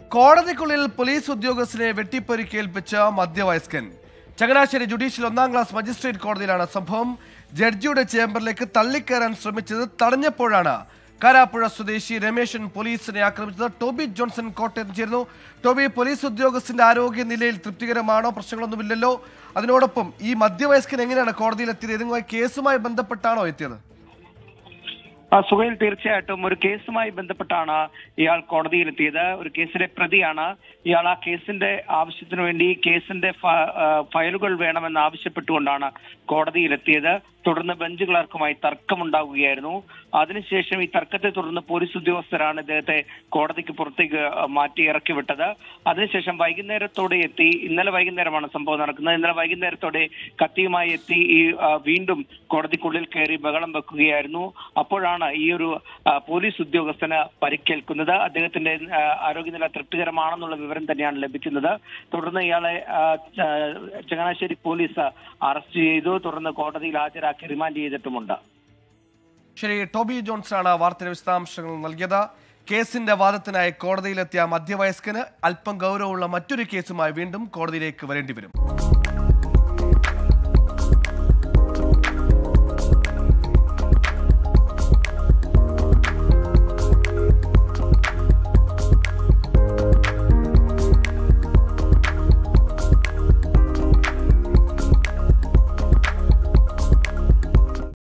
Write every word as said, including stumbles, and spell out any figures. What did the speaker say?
കോടതിക്കുള്ളിൽ police ഉദ്യോഗസ്ഥനെ വെട്ടിപ്പരിക്കേൽപ്പിച്ച മധ്യവയസ്കൻ. ചങ്ങനാശ്ശേരി ജുഡീഷ്യൽ ഒന്നാം ക്ലാസ് മജിസ്ട്രേറ്റ് കോടതിയിലാണ് സംഭവം. ജഡ്ജിയുടെ ചേംബറിലേക്ക് തള്ളിക്കയറാൻ ശ്രമിച്ചത് തടഞ്ഞപ്പോഴാണ് കാരാപ്പുഴ സ്വദേശി രമേശൻ പോലീസിനെ ആക്രമിച്ചത്. ടോബി ജോൺസൺ കോട്ടയത്ത് ചേരുന്നു. ടോബി, പോലീസ് ഉദ്യോഗസ്ഥന്റെ ആരോഗ്യ നിലയിൽ തൃപ്തികരമാണോ? പ്രശ്നങ്ങളൊന്നുമില്ലല്ലോ. അതിനോടൊപ്പം ഈ മധ്യവയസ്കൻ എങ്ങനെയാണ് കോടതിയിലെത്തിയത്? ഏതെങ്കിലും കേസുമായി ബന്ധപ്പെട്ടാണോ എത്തിയത്? സുഹൈൽ, തീർച്ചയായിട്ടും ഒരു കേസുമായി ബന്ധപ്പെട്ടാണ് ഇയാൾ കോടതിയിലെത്തിയത്. ഒരു കേസിലെ പ്രതിയാണ് ഇയാൾ. ആ കേസിന്റെ ആവശ്യത്തിനു വേണ്ടി കേസിന്റെ ഫയലുകൾ വേണമെന്ന് ആവശ്യപ്പെട്ടുകൊണ്ടാണ് കോടതിയിലെത്തിയത്. തുടർന്ന് ബെഞ്ച് ക്ലർക്കുമായി തർക്കമുണ്ടാവുകയായിരുന്നു. അതിനുശേഷം ഈ തർക്കത്തെ തുടർന്ന് പോലീസ് ഉദ്യോഗസ്ഥരാണ് ഇദ്ദേഹത്തെ കോടതിക്ക് പുറത്തേക്ക് മാറ്റി ഇറക്കി വിട്ടത്. അതിനുശേഷം വൈകുന്നേരത്തോടെ എത്തി. ഇന്നലെ വൈകുന്നേരമാണ് സംഭവം നടക്കുന്നത്. ഇന്നലെ വൈകുന്നേരത്തോടെ കത്തിയുമായി എത്തി ഈ വീണ്ടും കോടതിക്കുള്ളിൽ കയറി ബഹളം വെക്കുകയായിരുന്നു. അപ്പോഴാണ് ഈ ഒരു പോലീസ് ഉദ്യോഗസ്ഥന് പരിക്കേൽക്കുന്നത്. അദ്ദേഹത്തിന്റെ ആരോഗ്യനില തൃപ്തികരമാണെന്നുള്ള വിവരം തന്നെയാണ് ലഭിക്കുന്നത്. തുടർന്ന് ഇയാളെ ചങ്ങനാശ്ശേരി പോലീസ് അറസ്റ്റ് ചെയ്തു. തുടർന്ന് കോടതിയിൽ ഹാജരാക്കി റിമാൻഡ് ചെയ്തിട്ടുമുണ്ട്. ശരി, ടോബി ജോൺസൺ ആണ് വാർത്തയുടെ വിശദാംശങ്ങൾ നൽകിയത്. കേസിന്റെ വാദത്തിനായി കോടതിയിലെത്തിയ മധ്യവയസ്കന് അല്പം ഗൗരവമുള്ള മറ്റൊരു കേസുമായി വീണ്ടും കോടതിയിലേക്ക് വരേണ്ടി വരും.